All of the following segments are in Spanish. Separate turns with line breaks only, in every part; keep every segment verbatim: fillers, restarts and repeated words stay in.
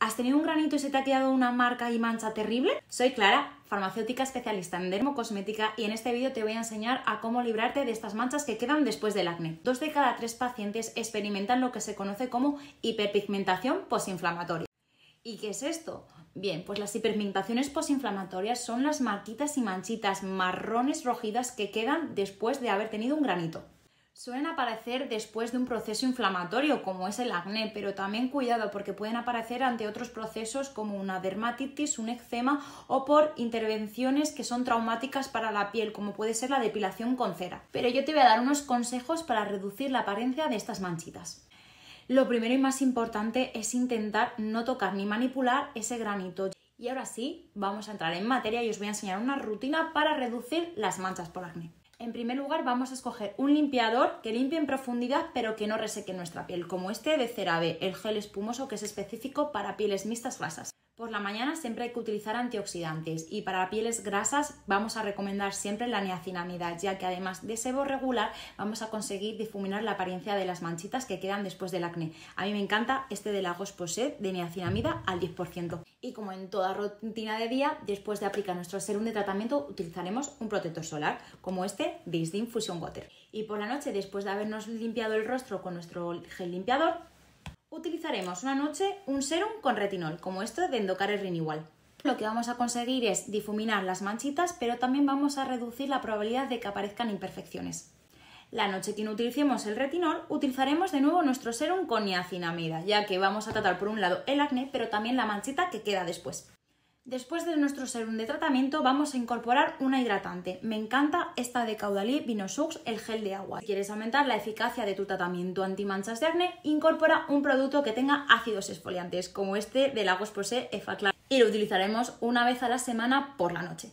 ¿Has tenido un granito y se te ha quedado una marca y mancha terrible? Soy Clara, farmacéutica especialista en dermocosmética, y en este vídeo te voy a enseñar a cómo librarte de estas manchas que quedan después del acné. Dos de cada tres pacientes experimentan lo que se conoce como hiperpigmentación postinflamatoria. ¿Y qué es esto? Bien, pues las hiperpigmentaciones postinflamatorias son las marquitas y manchitas marrones rojidas que quedan después de haber tenido un granito. Suelen aparecer después de un proceso inflamatorio como es el acné, pero también cuidado porque pueden aparecer ante otros procesos como una dermatitis, un eczema o por intervenciones que son traumáticas para la piel, como puede ser la depilación con cera. Pero yo te voy a dar unos consejos para reducir la apariencia de estas manchitas. Lo primero y más importante es intentar no tocar ni manipular ese granito. Y ahora sí, vamos a entrar en materia y os voy a enseñar una rutina para reducir las manchas por acné. En primer lugar, vamos a escoger un limpiador que limpie en profundidad pero que no reseque nuestra piel, como este de CeraVe, el gel espumoso que es específico para pieles mixtas grasas. Por la mañana siempre hay que utilizar antioxidantes y para pieles grasas vamos a recomendar siempre la niacinamida, ya que además de sebo regular vamos a conseguir difuminar la apariencia de las manchitas que quedan después del acné. A mí me encanta este de la Gos-Posay de niacinamida al diez por ciento. Y como en toda rutina de día, después de aplicar nuestro serum de tratamiento utilizaremos un protector solar, como este de Isdin Fusion Water. Y por la noche, después de habernos limpiado el rostro con nuestro gel limpiador, utilizaremos una noche un serum con retinol, como esto de Endocare Renewal. Lo que vamos a conseguir es difuminar las manchitas, pero también vamos a reducir la probabilidad de que aparezcan imperfecciones. La noche que no utilicemos el retinol, utilizaremos de nuevo nuestro serum con niacinamida, ya que vamos a tratar por un lado el acné, pero también la manchita que queda después. Después de nuestro serum de tratamiento vamos a incorporar una hidratante. Me encanta esta de Caudalie Vinosux, el gel de agua. Si quieres aumentar la eficacia de tu tratamiento antimanchas de acné, incorpora un producto que tenga ácidos exfoliantes, como este de la Gos-Posay Effaclar, y lo utilizaremos una vez a la semana por la noche.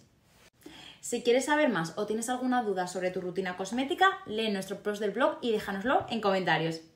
Si quieres saber más o tienes alguna duda sobre tu rutina cosmética, lee nuestro post del blog y déjanoslo en comentarios.